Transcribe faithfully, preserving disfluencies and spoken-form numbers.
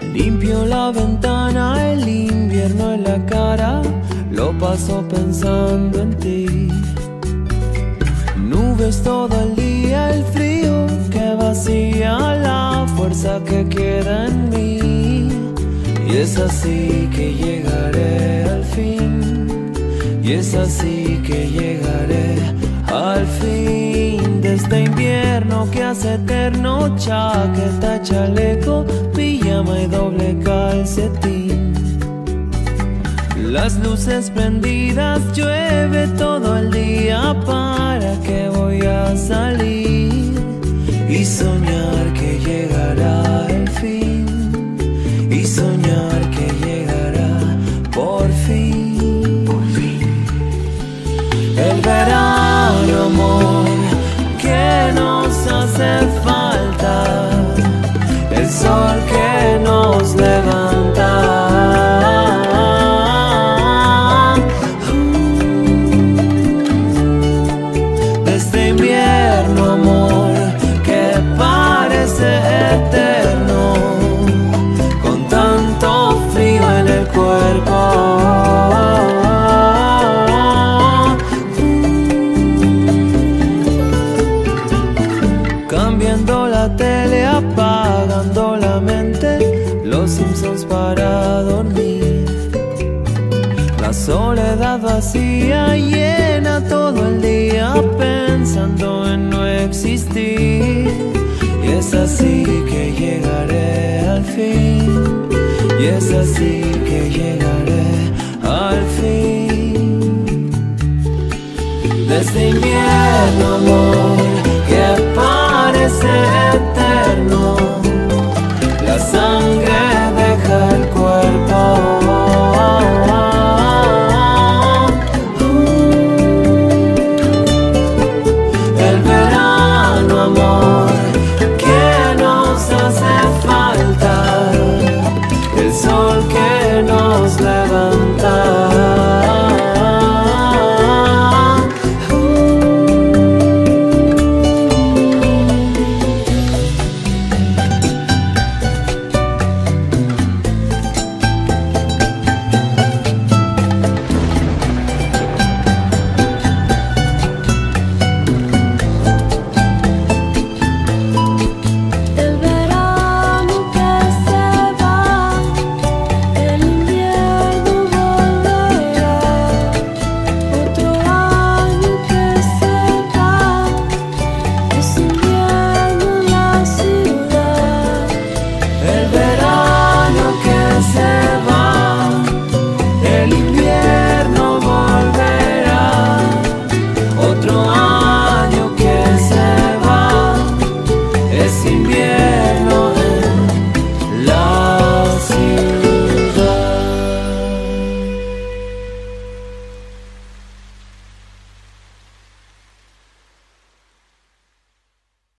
Limpio la ventana, el invierno en la cara, lo paso pensando en ti. Nubes todo el día, el frío que vacía la fuerza que queda en mí. Y es así que llegaré al fin, y es así que llegaré al fin de este invierno que hace eterno. Chaqueta, chaleco, pijama y doble calcetín. Las luces prendidas, llueve todo el día. ¿Para qué voy a salir y soñar que llegará el fin? Y soñar que llegará por fin. Por fin. El verano, amor, que nos hace falta. El sol que nos levanta. De este invierno, amor, que parece eterno, con tanto frío en el cuerpo. Cambiando la tele, apagando la mente, los Simpsons para dormir. La soledad vacía llena todo el día, pensando en no existir. Y es así que llegaré al fin, y es así que llegaré al fin. De este invierno, amor, que parece eterno,